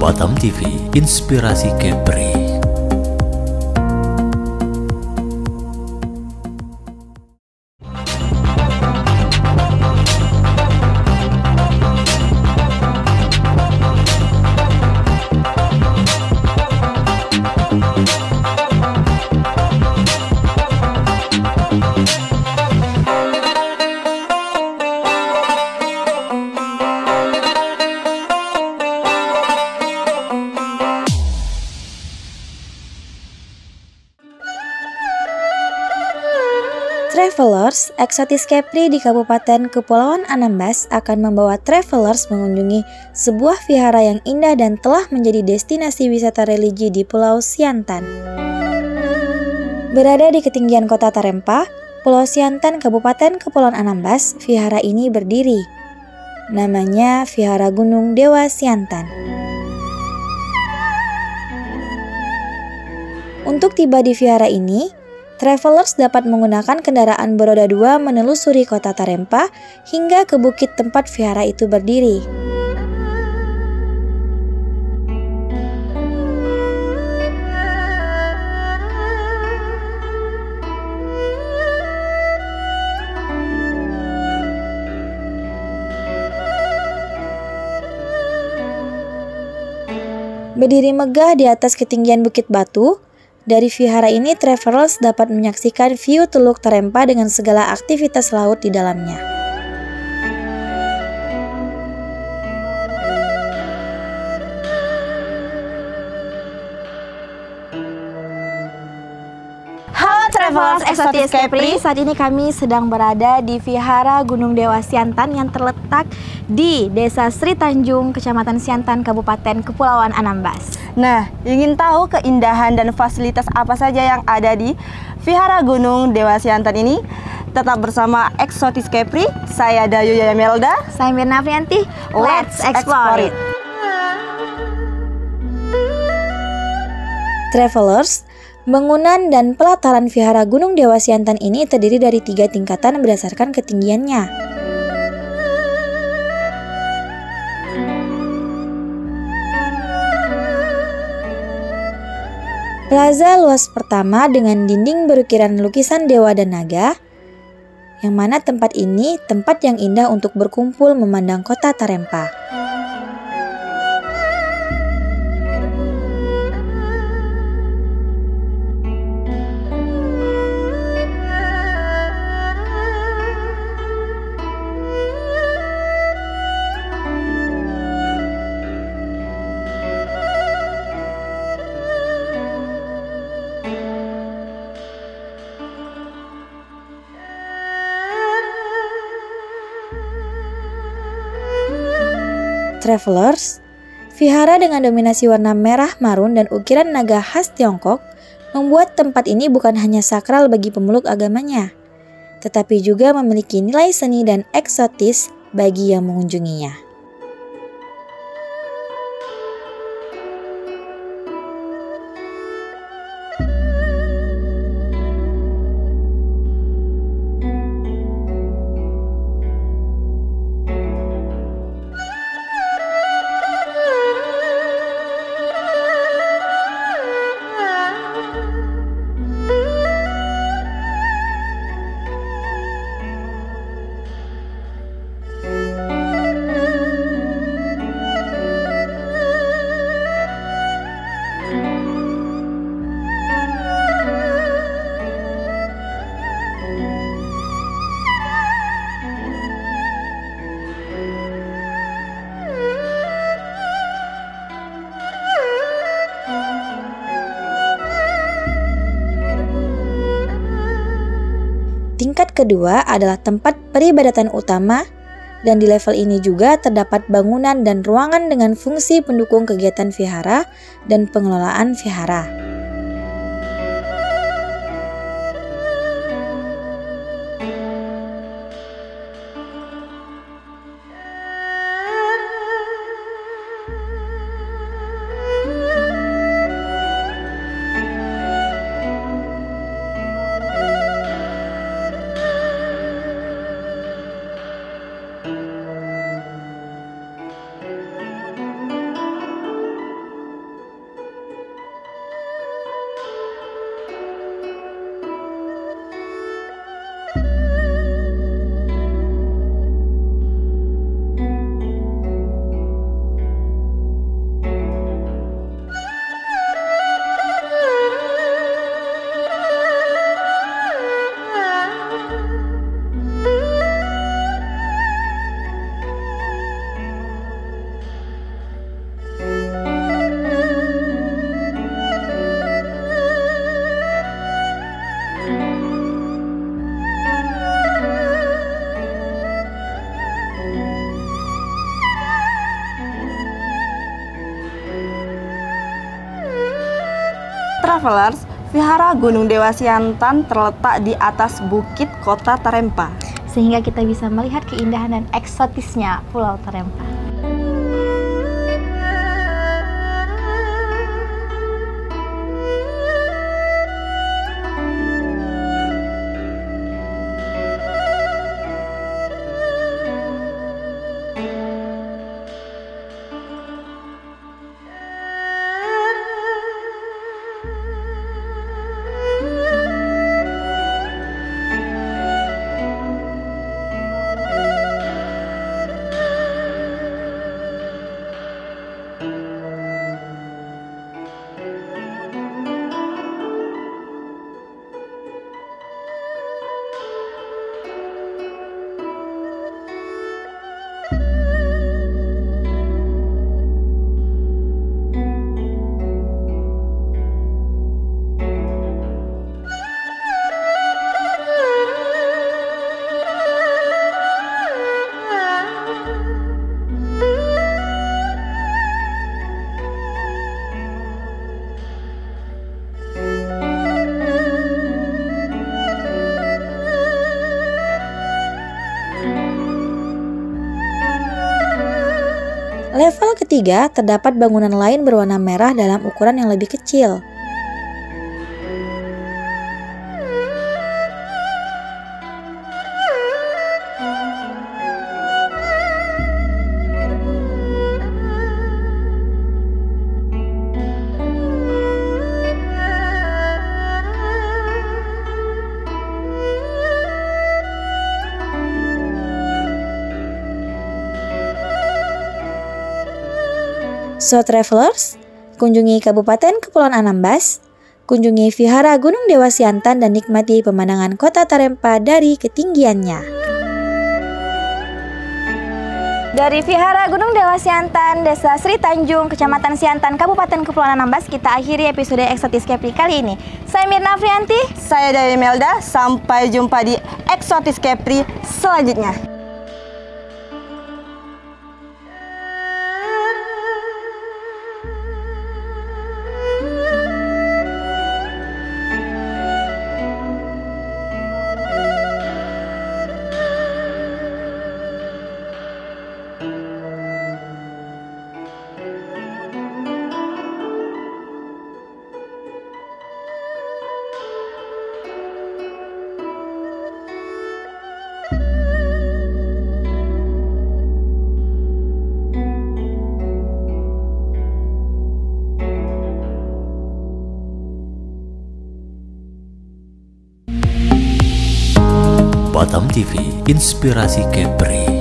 Batam TV, Inspirasi Kepri. Travelers, Exotis Kepri di Kabupaten Kepulauan Anambas akan membawa travelers mengunjungi sebuah vihara yang indah dan telah menjadi destinasi wisata religi di Pulau Siantan. Berada di ketinggian kota Tarempa, Pulau Siantan, Kabupaten Kepulauan Anambas, vihara ini berdiri. Namanya Vihara Gunung Dewa Siantan. Untuk tiba di vihara ini, travelers dapat menggunakan kendaraan beroda 2 menelusuri kota Tarempa hingga ke bukit tempat vihara itu berdiri. Berdiri megah di atas ketinggian Bukit Batu, dari vihara ini travelers dapat menyaksikan view Teluk Tarempa dengan segala aktivitas laut di dalamnya. Halo Travelers Exotis Kepri, saat ini kami sedang berada di Vihara Gunung Dewa Siantan yang terletak di Desa Sri Tanjung, Kecamatan Siantan, Kabupaten Kepulauan Anambas. Nah, ingin tahu keindahan dan fasilitas apa saja yang ada di Vihara Gunung Dewa Siantan ini? Tetap bersama Exotis Kepri, saya Dayu Yayamelda. Saya Mirna Frianti, let's explore it! Travelers, bangunan dan pelataran Vihara Gunung Dewa Siantan ini terdiri dari 3 tingkatan berdasarkan ketinggiannya. Plaza luas pertama dengan dinding berukiran lukisan dewa dan naga, yang mana tempat ini tempat yang indah untuk berkumpul memandang kota Tarempa. Travelers, vihara dengan dominasi warna merah marun dan ukiran naga khas Tiongkok membuat tempat ini bukan hanya sakral bagi pemeluk agamanya, tetapi juga memiliki nilai seni dan eksotis bagi yang mengunjunginya. Tingkat kedua adalah tempat peribadatan utama, dan di level ini juga terdapat bangunan dan ruangan dengan fungsi pendukung kegiatan vihara dan pengelolaan vihara. Travelers, Vihara Gunung Dewa Siantan terletak di atas bukit kota Tarempa, sehingga kita bisa melihat keindahan dan eksotisnya Pulau Tarempa. Level ketiga terdapat bangunan lain berwarna merah dalam ukuran yang lebih kecil. So travelers, kunjungi Kabupaten Kepulauan Anambas, kunjungi Vihara Gunung Dewa Siantan dan nikmati pemandangan kota Tarempa dari ketinggiannya. Dari Vihara Gunung Dewa Siantan, Desa Sri Tanjung, Kecamatan Siantan, Kabupaten Kepulauan Anambas, kita akhiri episode Eksotis Kepri kali ini. Saya Mirna Afrianti. Saya Dayu Melda. Sampai jumpa di Eksotis Kepri selanjutnya. Batam TV, inspirasi Kepri.